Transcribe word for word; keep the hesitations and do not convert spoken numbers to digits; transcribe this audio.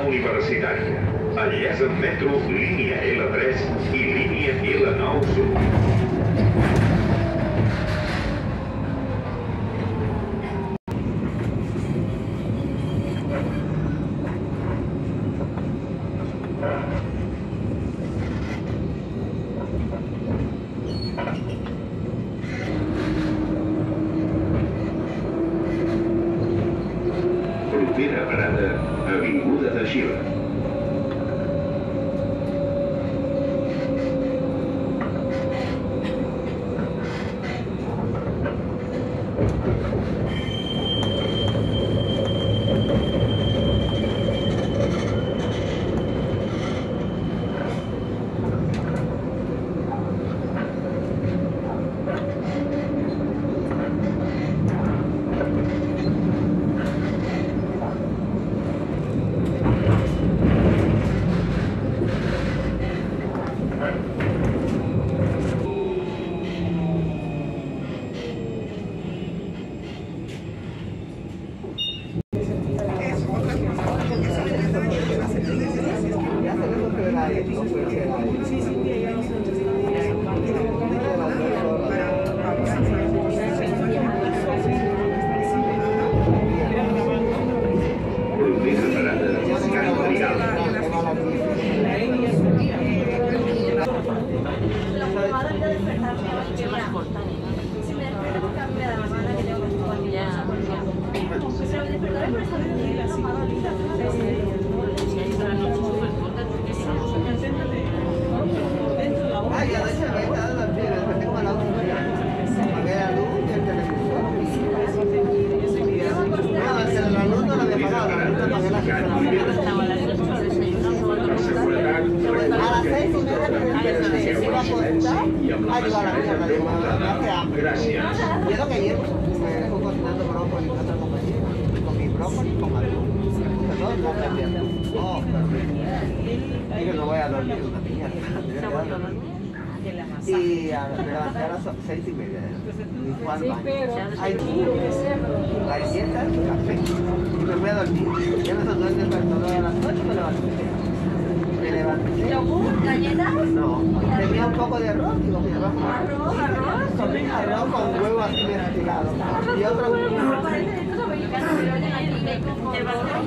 Universitària. Enllaç amb metro, línia L tres i línia L nou Sud. Propera parada, Avinguda de Xile. Y a levantar a las seis y media. Hay las dietas, café. Y me voy a dormir. Ya me son dos despertadores a las ocho, me levanté. Me levanté. ¿Yogur? ¿Galletas? No. Tenía un poco de arroz, digo, mi arroz. ¿Arroz? ¿Arroz? Con arroz con huevo así mezclado. Y otro. Parece esto es mexicano, pero aquí bacon con